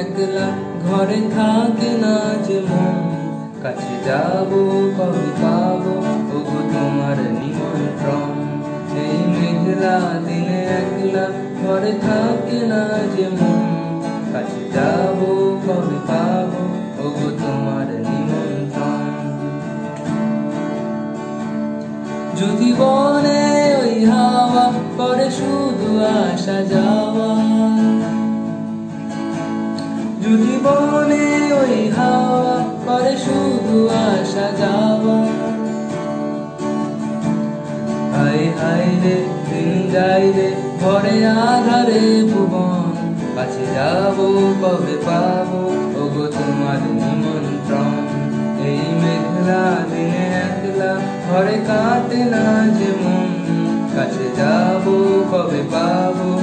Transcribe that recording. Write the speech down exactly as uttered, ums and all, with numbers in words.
একলা ঘরে থাকে না যে মন, কাছে যাবো কবে পাবো ওগো তোমার নিমন্ত্রণ। এই মেঘলা দিনে একলা ঘরে থাকে না যে মন, কাছে যাবো কবে পাবো ওগো তোমার নিমন্ত্রণ। যদি বনে ওই হাওয়া করে শুধু আসা যাওয়া, যদি বনে ওই হাওয়া করে শুধু আসা যাওয়া, হায় হায় রে দিন যাই রে ঘরে আধারে ভুবন, কাছে যাবো কবে পাবো ওগো তোমার নিমন্ত্রণ। এই মেঘলা দিনে একলা ঘরে কাটে না যে মন, কাছে যাবো কবে পাবো